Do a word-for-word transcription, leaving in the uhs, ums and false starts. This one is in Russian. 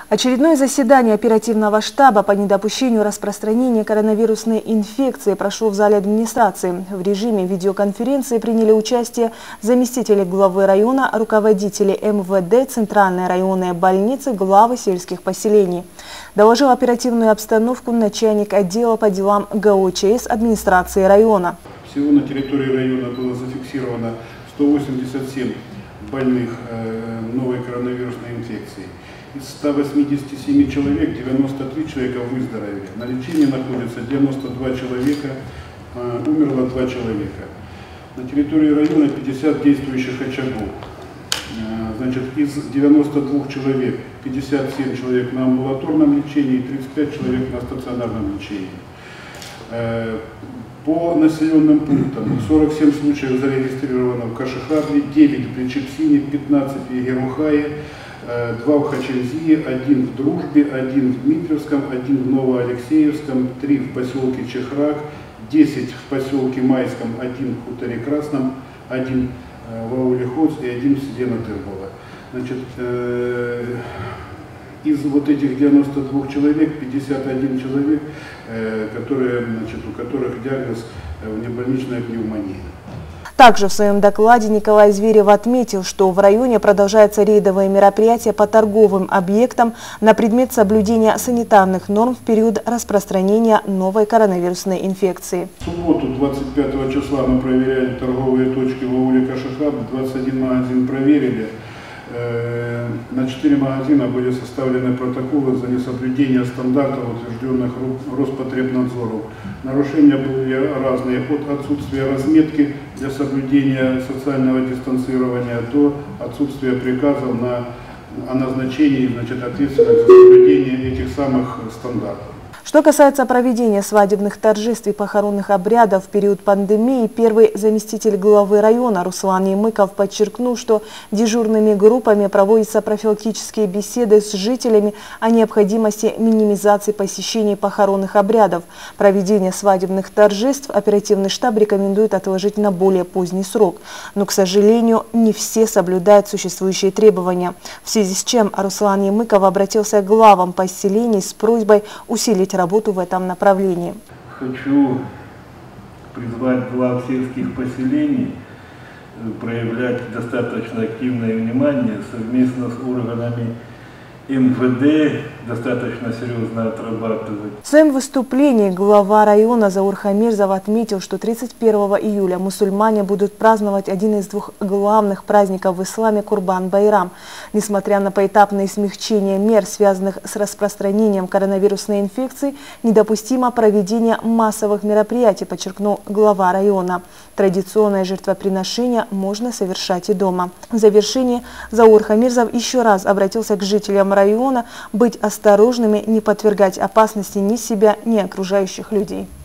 Очередное заседание оперативного штаба по недопущению распространения коронавирусной инфекции прошло в зале администрации. В режиме видеоконференции приняли участие заместители главы района, руководители эм вэ дэ, центральной районной больницы, главы сельских поселений. Доложил оперативную обстановку начальник отдела по делам гэ о че эс администрации района. Всего на территории района было зафиксировано сто восемьдесят семь больных новой коронавирусной инфекцией. Из ста восьмидесяти семи человек девяносто три человека выздоровели. На лечении находится девяносто два человека, умерло два человека. На территории района пятьдесят действующих очагов. Значит, из девяноста двух человек пятьдесят семь человек на амбулаторном лечении и тридцать пять человек на стационарном лечении. По населенным пунктам сорок семь случаев зарегистрировано в Кашихабле, девять в Причепсине, пятнадцать в Егерухае, два в Хачензии, один в Дружбе, один в Дмитриевском, один в Новоалексеевском, три в поселке Чехрак, десять в поселке Майском, один в Хуторе Красном, один в ауле Хоц и один в селе Надырбово. Значит, э, из вот этих девяноста двух человек пятьдесят один человек, э, которые, значит, у которых диагноз внебольничная пневмония. Также в своем докладе Николай Зверев отметил, что в районе продолжаются рейдовые мероприятия по торговым объектам на предмет соблюдения санитарных норм в период распространения новой коронавирусной инфекции. В субботу двадцать пятого числа мы проверяли торговые точки в ауле Кашихаб, двадцать один магазин проверили. На четыре магазина были составлены протоколы за несоблюдение стандартов, утвержденных Роспотребнадзором. Нарушения были разные, от отсутствия разметки для соблюдения социального дистанцирования до отсутствия приказов на, о назначении, значит, ответственных за соблюдение этих самых стандартов. Что касается проведения свадебных торжеств и похоронных обрядов в период пандемии, первый заместитель главы района Руслан Ямыков подчеркнул, что дежурными группами проводятся профилактические беседы с жителями о необходимости минимизации посещений похоронных обрядов. Проведение свадебных торжеств оперативный штаб рекомендует отложить на более поздний срок. Но, к сожалению, не все соблюдают существующие требования. В связи с чем Руслан Ямыков обратился к главам поселений с просьбой усилить работу в этом направлении. Хочу призвать глав сельских поселений проявлять достаточно активное внимание совместно с органами эм вэ дэ, достаточно серьезно отрабатывать. В своем выступлении глава района Заур Хамирзов отметил, что тридцать первого июля мусульмане будут праздновать один из двух главных праздников в исламе Курбан-Байрам. Несмотря на поэтапное смягчение мер, связанных с распространением коронавирусной инфекции, недопустимо проведение массовых мероприятий, подчеркнул глава района. Традиционное жертвоприношение можно совершать и дома. В завершении Заур Хамирзов еще раз обратился к жителям района быть осторожными, не подвергать опасности ни себя, ни окружающих людей.